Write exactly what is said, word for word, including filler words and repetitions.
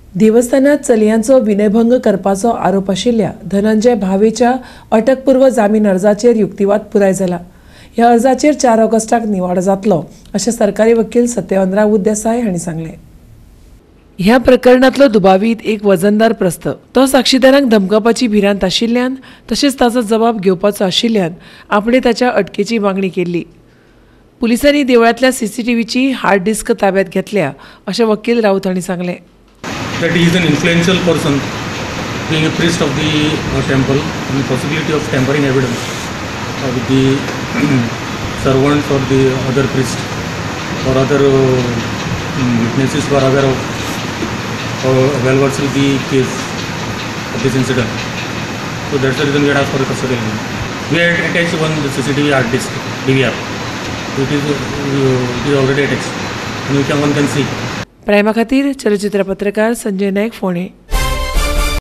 देवस्थानात चलयांचो विनयभंग करपाचो आरोप आशिल्ल्या धनंजय भावेच्या अटकपूर्व जामीन अर्जाचेर युक्तिवाद पुराय जाला। ह्या अर्जाचेर चार ऑगस्टाक निवाडो जातलो अशें सरकारी वकील सत्यवंतराव देसाई हांणी सांगलें। ह्या प्रकरणातलो दुबावीत एक वजनदार प्रस्ताव तो साक्षीदारांक धमकावपाची भिरांत आशिल्ल्यान तशेंच ताचो जबाब घेवपाचो आशिल्ल्यान आपणे ताच्या अटकेची मागणी केल्ली। पुलिसांनी देवळांतल्या सीसीटीव्हीची हार्ड डिस्क ताब्यात घेतल्या अशें वकील राऊत हांणी सांगलें। That he is an influential person, being a priest of the uh, temple, and possibility of tampering evidence uh, with the servants or the other priest or other uh, witnesses who are aware of uh, well versed with the case of this incident. So that's the reason we had asked for the custodial hearing. We had attached one the C C T V hard disk D V R. So it is uh, it is already attached, and we can one can see. प्रायमा खातीर चलचित्र पत्रकार संजय नायक फोंडे।